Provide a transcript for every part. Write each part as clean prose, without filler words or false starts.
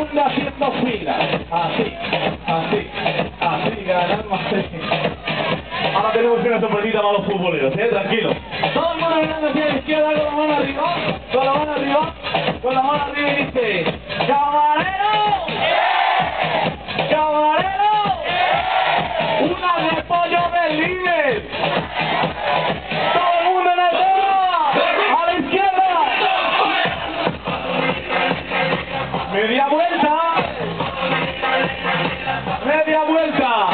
mundo haciendo fila. Así, así, así, ganamos así. Ahora tenemos una sorpresita para los futboleros, tranquilo. Todo el mundo mirando hacia la izquierda con la mano arriba, con la mano arriba, con la mano arriba y dice: ¡Camarero! ¡Camarero! ¡Una de pollo del líder! ¡Todo el mundo en el dedo! ¡A la izquierda! ¡Media vuelta! ¡Media vuelta!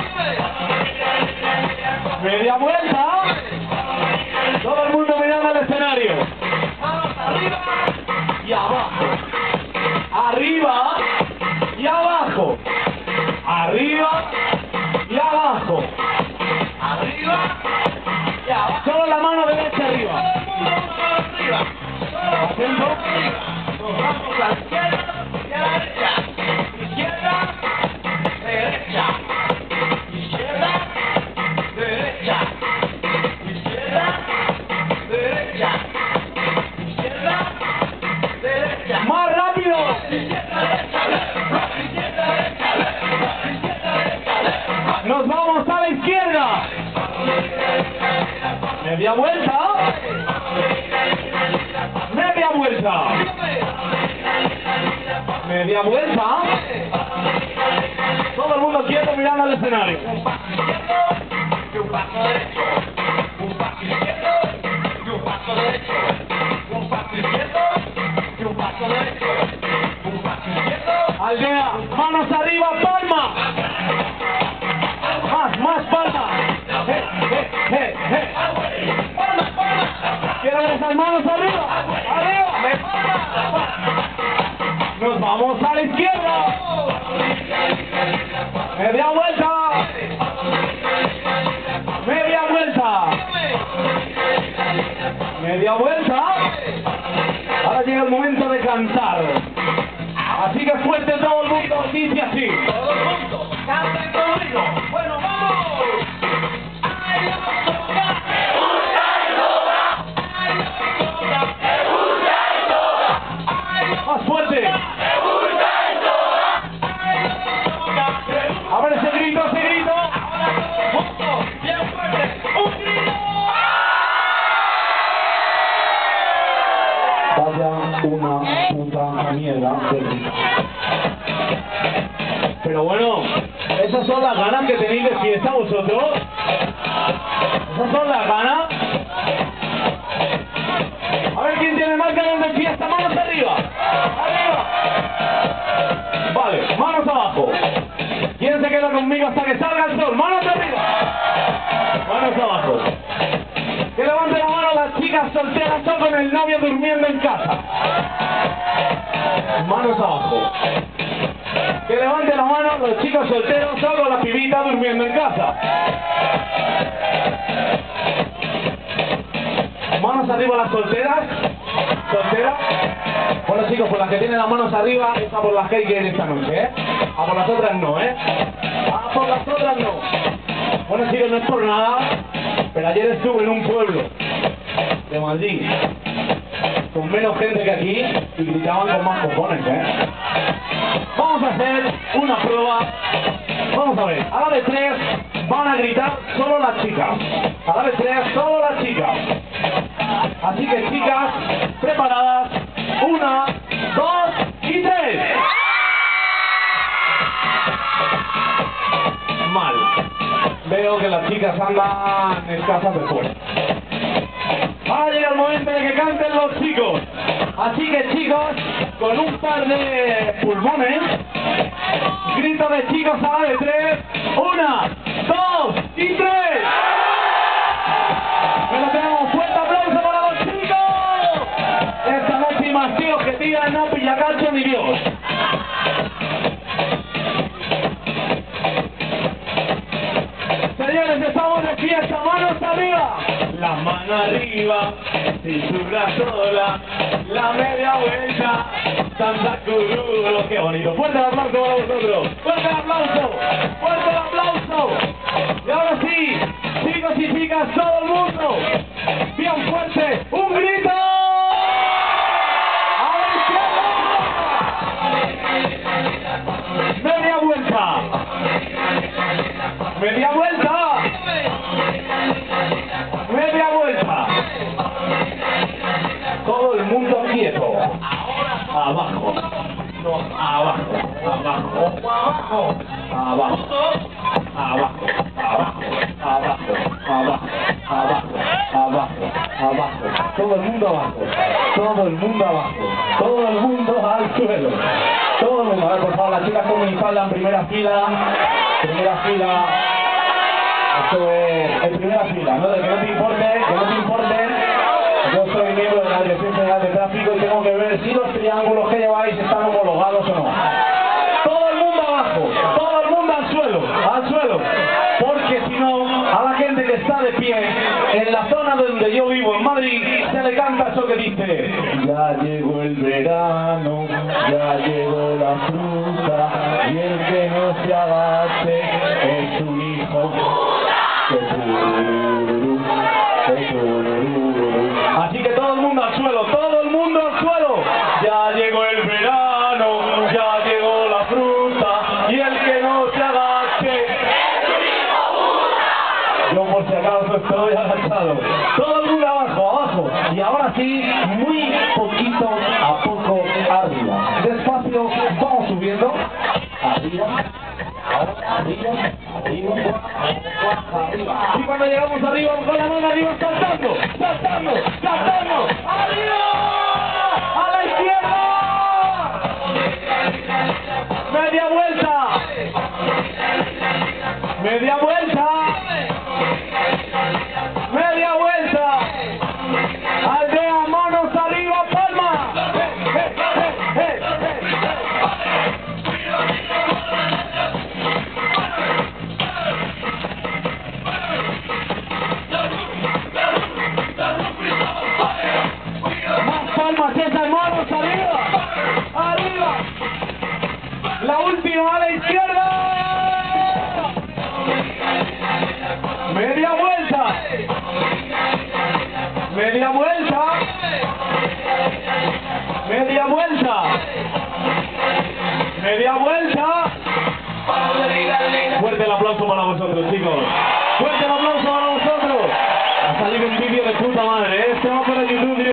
¡Media vuelta! Todo el mundo mirando al escenario. Arriba y abajo. Arriba y abajo. Arriba y abajo. Arriba y abajo. Solo la mano derecha arriba. Atento. Nos vamos a la izquierda y a la derecha. Izquierda, derecha. Izquierda, derecha. Izquierda, derecha. Izquierda, derecha. ¡Más rápido! Nos vamos a la izquierda. Media vuelta. Media vuelta. Media vuelta. Todo el mundo quieto mirando al escenario. Un paso izquierdo y un paso derecho. Un paso izquierdo y un paso derecho. Un paso izquierdo y un paso derecho. Un paso izquierdo. Aldea, manos arriba, palma. Más palma. Palma, palma. Quiero ver esas manos arriba. Arriba. Nos vamos a la izquierda. Media vuelta. Media vuelta. Media vuelta. Ahora llega el momento de cantar. Así que fuerte todo el mundo, dice así. Todo el mundo, canten conmigo. Bueno, vamos. ¡Ay, la soga! ¡Me gusta el soga! ¡Ay, la soga! ¡Me gusta el soga! ¡Ay, la más fuerte! ¡Me gusta el soga! ¡Ay, la soga! A ver ese grito, ese grito. Ahora todo el mundo, bien fuerte. ¡Un grito! Vaya una puta mierda de grito. Pero bueno, esas son las ganas que tenéis de fiesta vosotros. Esas son las ganas. A ver quién tiene más ganas de fiesta. Manos arriba. Arriba. Vale, manos abajo. ¿Quién se queda conmigo hasta que salga el sol? Manos arriba. Manos abajo. Que levante la mano las chicas solteras o con el novio durmiendo en casa. Manos abajo. Que levante la mano los chicos solteros o con la pibita durmiendo en casa. Manos arriba las solteras. ¿Solteras? Bueno chicos, por las que tienen las manos arriba, es a por las que hay que ir esta noche, A por las otras no, A por las otras no. Bueno chicos, no es por nada, pero ayer estuve en un pueblo de Madrid con menos gente que aquí y gritaban con más cojones, Vamos a hacer una prueba. Vamos a ver, a la de 3 van a gritar solo las chicas. A la de 3 solo las chicas. Así que chicas, preparadas. 1, 2 y 3. Mal. Veo que las chicas andan escasas de fuerza. Ahora llega el momento de que canten los chicos. Así que chicos, con un par de pulmones, grito de chicos a la de 3. 1, 2 y 3. Pero tenemos fuerte aplauso para los chicos. Esta noche y más tíos que tiran no pilla calcio ni Dios. Señores, estamos de fiesta, manos arriba. La mano arriba, cintura sola, la media vuelta, Santa Cururo. Qué bonito. Fuerte el aplauso para vosotros. Fuerte el aplauso. Fuerte el aplauso. Y ahora sí, chicos y chicas, todo el mundo, bien fuerte, un grito. ¡A la izquierda! Media vuelta. Media vuelta. Todo el mundo quieto. Abajo. Abajo. Abajo. Abajo. Abajo. Abajo. Abajo. Abajo. Abajo. Abajo. Abajo. Abajo. Todo el mundo abajo. Todo el mundo abajo. Todo el mundo al suelo. Todo el mundo. A ver, por favor, las chicas con minifalda en primera fila. Primera fila. Esto es en primera fila, ¿no? De que no te importe, que no te importe. Yo soy miembro de la Dirección General de Tráfico y tengo que ver si los triángulos que lleváis están homologados o no. Todo el mundo abajo, todo el mundo al suelo, porque si no, a la gente que está de pie, en la zona donde yo vivo, en Madrid, se le canta eso que dice: ya llegó el verano, ya llegó la fruta, y el que no se agache es un hijo. Así que todo el mundo al suelo, todo el mundo al suelo. Ya llegó el verano, ya llegó la fruta, y el que no se agache es un hijo puta. Yo por si acaso estoy agachado. Todo el mundo abajo, abajo. Y ahora sí, muy poquito a poco arriba. Despacio, vamos subiendo. Arriba. Arriba, arriba, arriba. Y cuando llegamos arriba, con la mano arriba, saltando, saltando, saltando. ¡Arriba! ¡A la izquierda! ¡Media vuelta! ¡Media vuelta! ¡Media vuelta! ¡Aldea, manos arriba, palma! Palmas esas, manos arriba, arriba. La última a la izquierda. Media vuelta. Media vuelta. Media vuelta. Media vuelta. Fuerte el aplauso para vosotros, chicos. Fuerte el aplauso para vosotros. Ha salido un vídeo